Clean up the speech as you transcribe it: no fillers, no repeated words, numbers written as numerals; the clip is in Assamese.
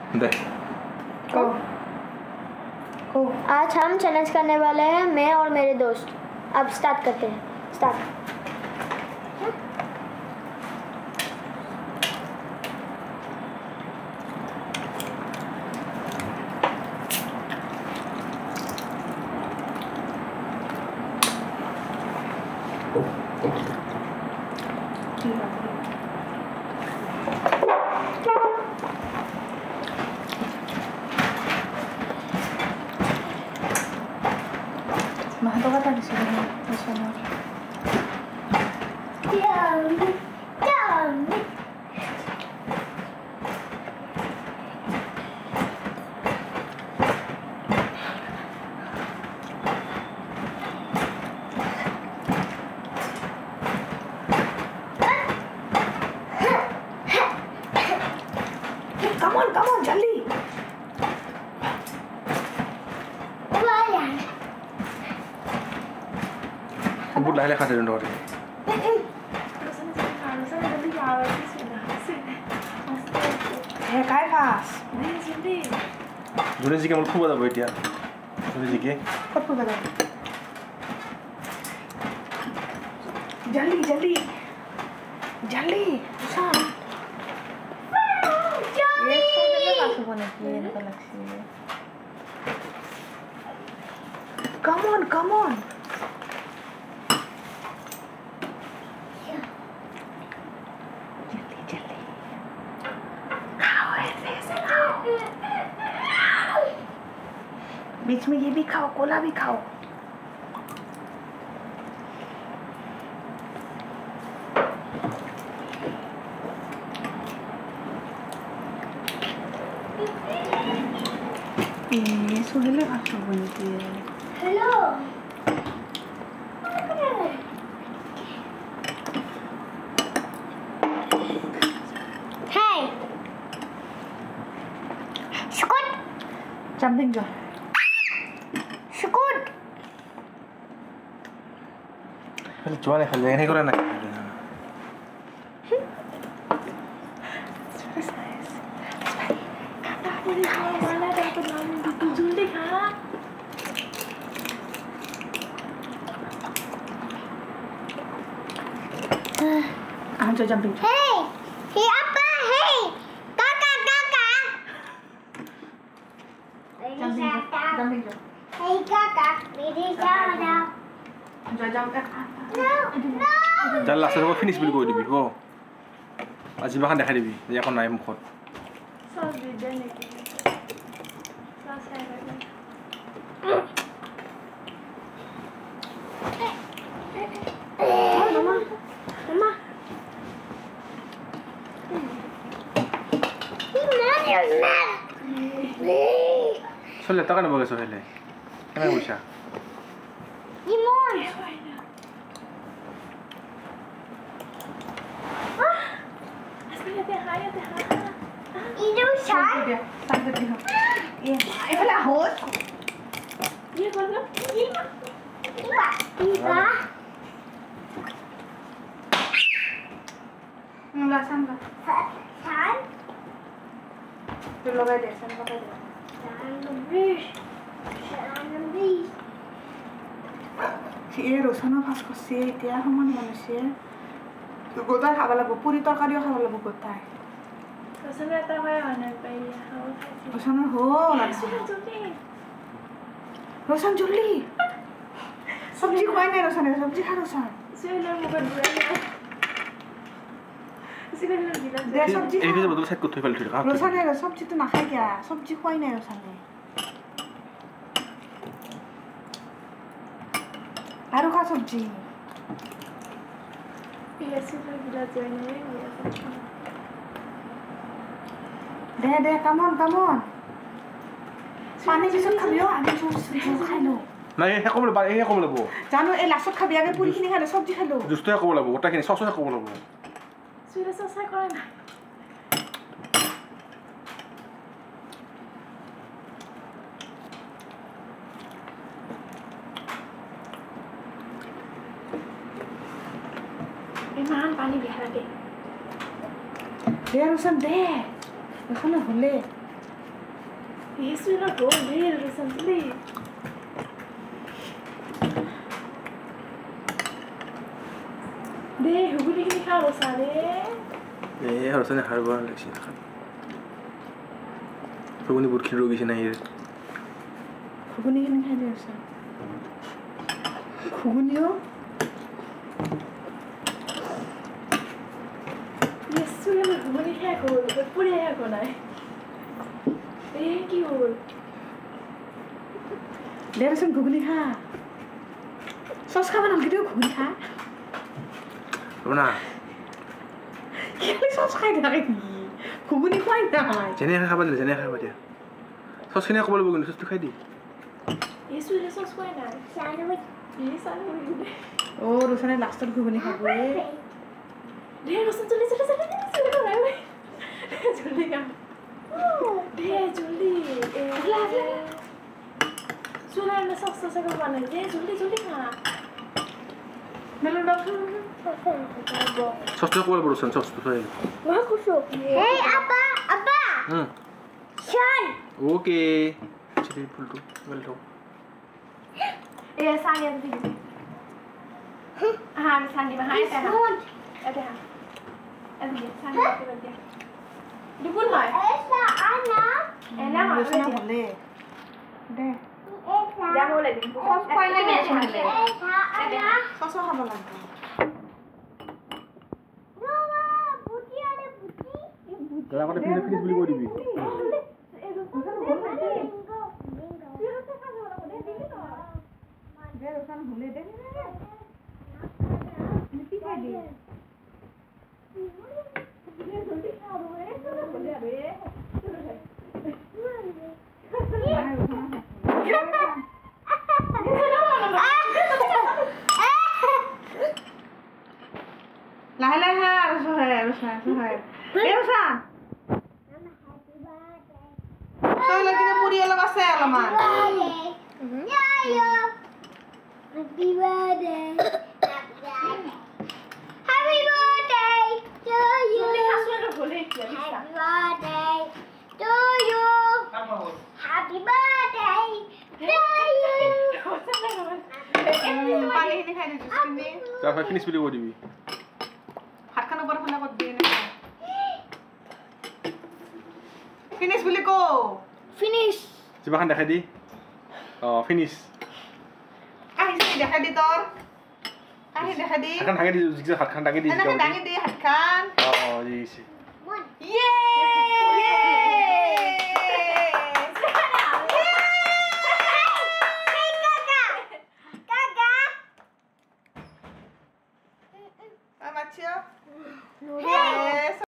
दे को आज हम चैलेंज करने वाले हैं, मैं और मेरे दोस्त। अब स्टार्ट करते हैं। Start. Mahal ka tadi sini. Sana. Come on, jaldi. बुट लाइले खाते हैं डोरे है काय खास जुने जी के मुल्क खूब बड़ा बैठिया जुने जी के कब को बता जल्दी जल्दी जल्दी सा ये तो पास होने की है तो लक्ष्य come on बीच में ये भी खाओ, कोला भी खाओ। ये सुहेले भाषा बनती है। हेलो। हाय। शुक्र। जंपिंग जो। शुक्र। पहले चुआने खाले नहीं करा ना I'm just jumping. Hey, hey, Appa, hey, Kaka. Jumping. Hey, Kaka, मेरे जाना। Jump. No. चल लास्ट में फिनिश बिल को दिबी वो आज बाखान देखा दिबी ये कौन नाइम खोद सब वीडियो निकले Mama. सोले तक ना बगे सोले क्या मैं पूछा Imon. Itu sah. ये वाला होत ये कौन है Iba. लासन का San. तो लगा दे सन लगा दे ये रोशना भास को से इतिया हमन मनुष्य तो गोता खावा लगो पूरी तरकारियो खावा लगो गोता है रोशन रहता है आने पे ये रोशन हो रोशन जल्दी सब्जी खाई नहीं रोशन सब्जी खा रोशन सुनो मुझे बुरा दे सब्जी एक ही बदल सेट को तो फैल ठीक है रोशन है सब्जी तो ना खाई क्या सब्जी खाई नहीं रोशन है आरो खा सब्जी ये सुपर गिला जाने दे कम ऑन पानी भी सब खाबियो आगे जो खाई लो नहीं है कौन बोले ये कौन बोले वो जानो ए लास्ट खाबी आगे पूरी खिनी खाले सब्जी खा लो जुस्ते कौन बोले वो उटा किनी सॉस कौन बोले वो सुरे ससा करे ना इमान पानी बिहार के दे रोशन दे रोशन होले Eso era todo bien, recently. De, hubungi ni khalo sare. ৰচনা সাৰ বৰা লাগিছে আপুনি বহুতখিনি ৰগিছে নাই ঘুগুনিখিনি খাই দি আছে ঘুগুনিও Eso era hubungi khako, puri khako nai. Ki hol? দেচোন ঘুগুনি খা চচ খাব নালাগে ঘুগুনি খা ৰ'বনা কেলে চচ খাই থাকে ঘুগুনি খুৱাই নাই যেনে খাবা দিলে যেনে খাবা দিয়া চচখিনি ক'ব লাগিব কিন্তু চচটো খাই দি Eso era sos koi nai. Sandwich. Sandwich. অ ৰচনে লাষ্টত ঘুগুনি খাব De, Rosan, joldi kau nai. Joldi kau. De, joldi. Sudah na sos kau mana? De, joldi kau. নেলো ডক্টৰ চচটো ক'ব লাগিব ৰচন চচটো খাই Wah, kusuk. Hey, apa? Sean. Okay চিৰি ফুলটো ৱেল থওঁ Sani yang tinggi. Sani mah hai teh. Ada. Ada Sani berarti. Dipun hai. Esa, Ana. Enak mah. ৰচনা ভালে দে Esa. Dia boleh dipun. Sauce খুৱাই নাই Esa, Ana. চচো খাব লাগে Noah, putih ada putih. আগতে ফিনিছ বুলি কৈ দিবি দে ৰচনা ভুলে দে লাহে লাহে খা ৰচনা চব লাগিলে পুৰি অলপ আছে অলপমান Happy birthday. Happy birthday to you. boleh ya bisa. Happy birthday to you. Happy birthday to you. পানীখিনি খাই দিছোঁ চিনি তাৰপৰা ফিনিছ বুলি কৈ দিবি হাতখন ওপৰ ফালে ক'ত দিয়ে ফিনিছ বুলি কওঁ Finish. জিভাখন দেখাই দি অঁ ফিনিছ কাহিছে দেখাই দি তোৰ কাহি দেখাই দি হাতখন দাঙি দি হাতখন দাঙি দি এনেকৈ দাঙি দি হাতখন অঁ অঁ দিছে One. Macam Hey.